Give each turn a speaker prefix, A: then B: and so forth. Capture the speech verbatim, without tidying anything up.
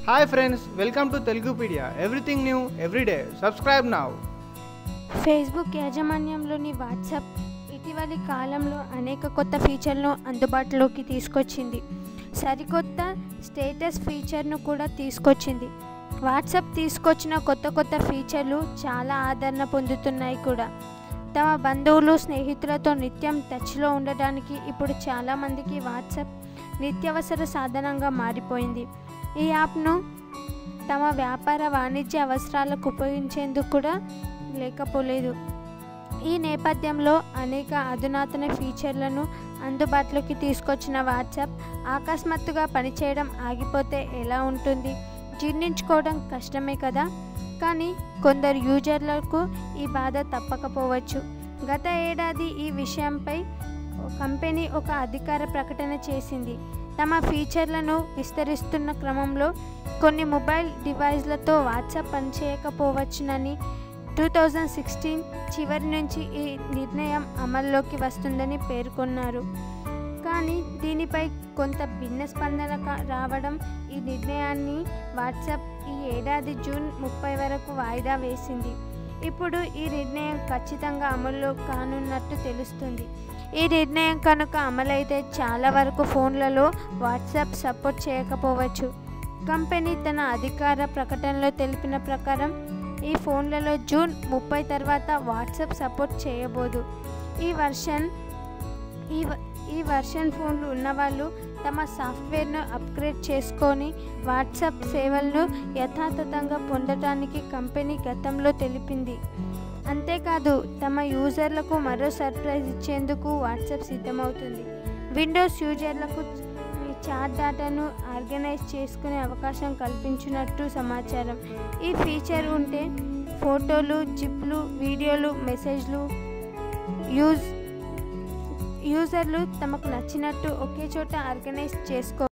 A: Hi friends, welcome to Telugupedia. Everything new, every day. Subscribe now.
B: Facebook యాజమాన్యంలోని WhatsApp ఇటీవలి కాలంలో అనేక కొత్త ఫీచర్లను అందుబాటులోకి తీసుకొచ్చింది. సరికొత్త స్టేటస్ ఫీచర్ను కూడా తీసుకొచ్చింది. వాట్సాప్ తీసుకొచ్చిన కొత్త కొత్త ఫీచర్లు చాలా ఆదరణ పొందుతున్నాయి కూడా. తమ బంధువులు స్నేహితులతో నిత్యం టచ్లో ఉండడానికి ఇప్పుడు చాలామందికి వాట్సాప్ నిత్యావసర సాధనంగా మారిపోయింది. ఈ యాప్ను తమ వ్యాపార వాణిజ్య అవసరాలకు ఉపయోగించేందుకు కూడా లేకపోలేదు. ఈ నేపథ్యంలో అనేక అధునాతన ఫీచర్లను అందుబాటులోకి తీసుకొచ్చిన వాట్సాప్ అకస్మాత్తుగా పనిచేయడం ఆగిపోతే ఎలా ఉంటుంది? జీర్ణించుకోవడం కష్టమే కదా. కానీ కొందరు యూజర్లకు ఈ బాధ తప్పకపోవచ్చు. గత ఏడాది ఈ విషయంపై కంపెనీ ఒక అధికార ప్రకటన చేసింది. తమ ఫీచర్లను విస్తరిస్తున్న క్రమంలో కొన్ని మొబైల్ డివైస్లతో వాట్సాప్ పనిచేయకపోవచ్చునని, టూ థౌజండ్ సిక్స్టీన్ చివరి నుంచి ఈ నిర్ణయం అమల్లోకి వస్తుందని పేర్కొన్నారు. కానీ దీనిపై కొంత భిన్న స్పందన రావడం ఈ నిర్ణయాన్ని వాట్సాప్ ఈ ఏడాది జూన్ ముప్పై వరకు వాయిదా వేసింది. ఇప్పుడు ఈ నిర్ణయం ఖచ్చితంగా అమల్లో కానున్నట్టు తెలుస్తుంది. ఈ నిర్ణయం కనుక అమలైతే చాలా వరకు ఫోన్లలో వాట్సాప్ సపోర్ట్ చేయకపోవచ్చు. కంపెనీ తన అధికార ప్రకటనలో తెలిపిన ప్రకారం ఈ ఫోన్లలో జూన్ ముప్పై తర్వాత వాట్సాప్ సపోర్ట్ చేయబోదు. ఈ వర్షన్ ఈ ఈ వర్షన్ ఫోన్లు ఉన్నవాళ్ళు తమ సాఫ్ట్వేర్ను అప్గ్రేడ్ చేసుకొని వాట్సాప్ సేవలను యథాతథంగా పొందడానికి కంపెనీ గతంలో తెలిపింది. అంతేకాదు తమ యూజర్లకు మరో సర్ప్రైజ్ ఇచ్చేందుకు వాట్సాప్ సిద్ధమవుతుంది. విండోస్ యూజర్లకు చాట్ డేటాను ఆర్గనైజ్ చేసుకునే అవకాశం కల్పించినట్టు సమాచారం. ఈ ఫీచర్ ఉంటే ఫోటోలు, జిప్లు, వీడియోలు, మెసేజ్లు యూజ్ యూజర్లు తమకు నచ్చినట్టు ఒకే చోట ఆర్గనైజ్ చేసుకో